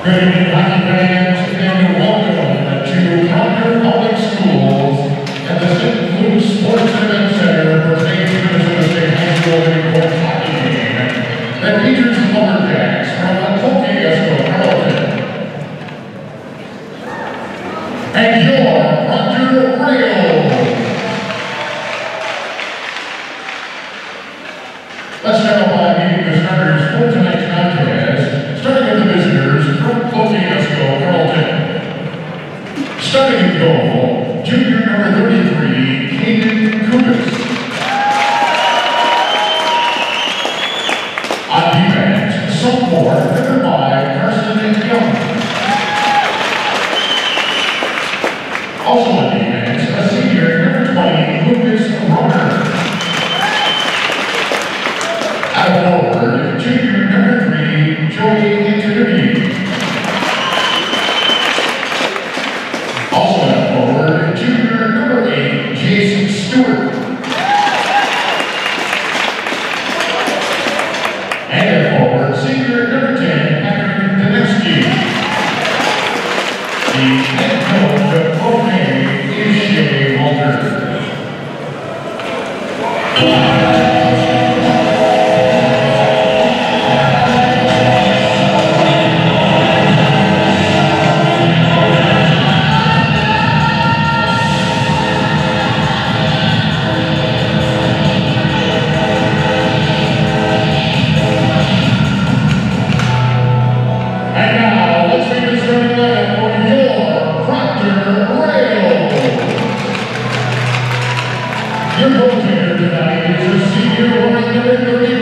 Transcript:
Good evening, hockey fans, and welcome to Concord Public Schools and the St. Luke Sports and Event Center for today's Minnesota State High School Mid-Court hockey game that features Lumberjacks from Kosciuszko, Carrollton, and your Proctor Rails. Let's now by meeting the starters for tonight's contest, starting with the visitors from Kosciuszko, Carrollton. Starting in goal, junior number 33, Caden Kubis. On defense, sophomore, driven by Carson Young. Also on defense, a senior, number 20, Lucas Roder. Out of forward, junior number 3, Joey Antonini. Also out of forward, junior number 8, Jason Stewart. And at forward, senior number 10, Patrick Daneski. The head coach of Propane is Shea Walter. Your goaltender tonight is a senior, number 30.